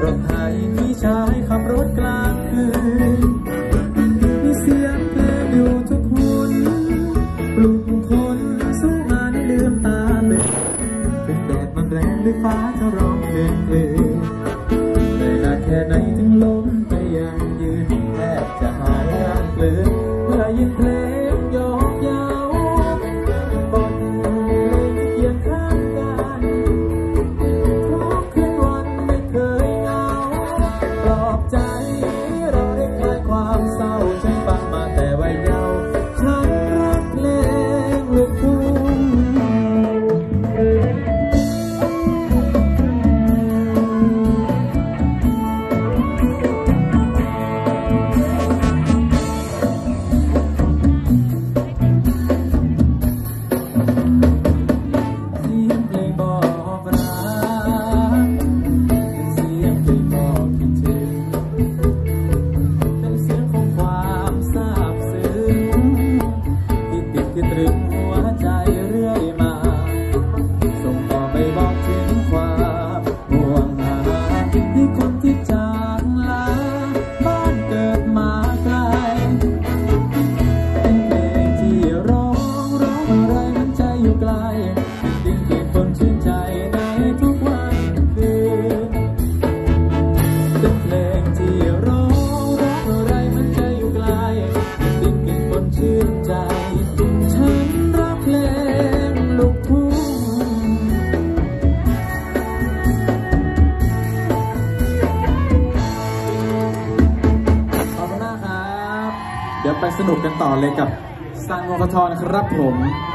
รถไถพี่ชายขับรถกลางคืนมีเสียงเพลงอยู่ทุกหุนปลุกคนสู้งานให้ลืมตาเป็นแดดมันแรงหรือฟ้าจะร้องเพลงแต่นานแค่ไหนถึงล้มไปยังยืนแทบจะหายร่างเกลือเมื่อยินเพลงโยกเย้าบทเพลงเคียงข้างกันทุกคืนวันไม่เคยเหงาปลอบใจเราได้คลายความเศร้าฉันฟังมาแต่วัยเยาว์ฉันรักเพลงลูกทุ่งเดี๋ยวไปสนุกกันต่อเลยกับซังโงคทรครับผม